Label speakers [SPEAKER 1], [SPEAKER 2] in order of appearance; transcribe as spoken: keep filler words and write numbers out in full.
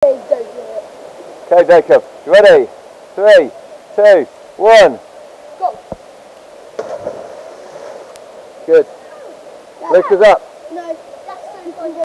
[SPEAKER 1] Please don't do it.
[SPEAKER 2] Okay, Jacob, you ready? Three, two, one.
[SPEAKER 1] Go.
[SPEAKER 2] Good. Lift us up.
[SPEAKER 1] No, that's so fun.